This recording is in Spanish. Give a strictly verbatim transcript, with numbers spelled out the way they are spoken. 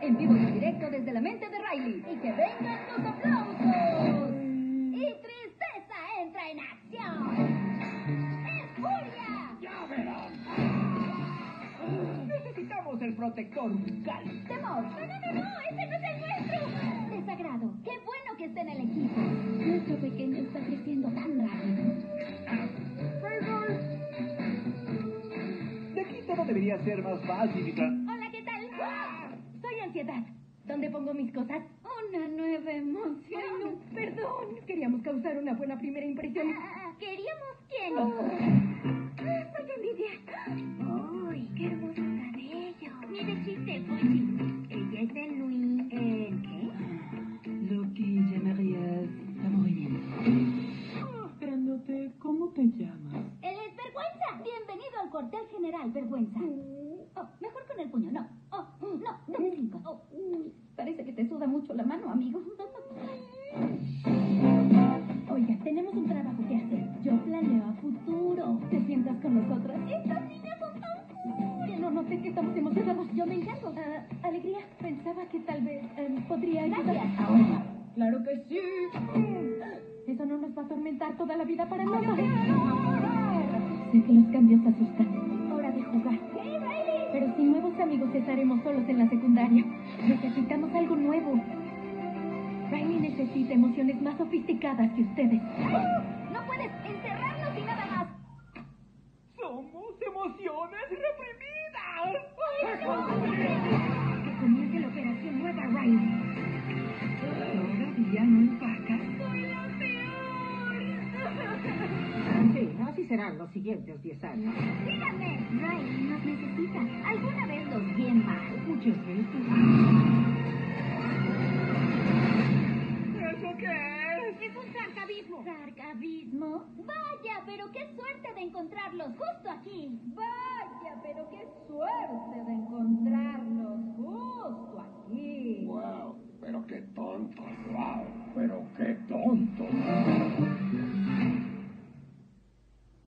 en vivo y en directo desde la mente de Riley. ¡Y que vengan los aplausos! Y Tristeza entra en acción. ¡Es furia! ¡Ya verán! Necesitamos el protector bucal. ¡Temor! ¡No, no, no, no! ¡Ese no es el nuestro! Desagrado. ¡Qué bueno que esté en el equipo! Nuestro pequeño está creciendo tan rápido. De aquí todo debería ser más fácil, Vita. Hola, ¿qué tal? Soy Ansiedad. ¿Dónde pongo mis cosas? Una nueva emoción. Ay, no, perdón. Queríamos causar una buena primera impresión. Ah, ¿Queríamos quién? Oh. Ah, soy Envidia. ¡Ay, qué hermoso cabello! Ni de chiste, Fuchi. Ella es de Luis. ¿Eh, qué? Lo que llamarías aburrimiento. Oh, grandote, ¿cómo te llamas? Él es Vergüenza. Bienvenido al cuartel general, Vergüenza. Oh, mejor con el puño, no. Oh, no, dame cinco. Oh, parece que te suda mucho la mano, amigo. Oiga, tenemos un trabajo que hacer. Yo planeo a futuro. ¿Te sientas con nosotras? Estas niñas son tan cool. Que no noté que estamos emocionados. Yo me encanto. Uh, alegría, pensaba que tal vez um, podría ayudar. Gracias. Ahora. Claro que sí. Eso no nos va a atormentar toda la vida para nada. Sé que los cambios asustan. Hora de jugar. ¡Hey, Riley! Pero sin nuevos amigos estaremos solos en la secundaria. Necesitamos algo nuevo. Riley necesita emociones más sofisticadas que ustedes. ¡No puedes encerrarnos y nada más! ¡Somos emociones reprimidas! Que comience la operación nueva, Riley. ¿Todavía no empacas? ¡Soy la peor! Sí, así serán los siguientes diez años. ¡Díganme! Riley nos necesita. ¿Alguna vez los vi en mal? Muchas veces. ¿Eso qué es? Es un sarcabismo. ¿Sarcabismo? Vaya, pero qué suerte de encontrarlos justo aquí. Vaya, pero qué suerte de encontrarlos justo aquí. ¡Wow! Pero qué tontos, wow, pero qué tontos.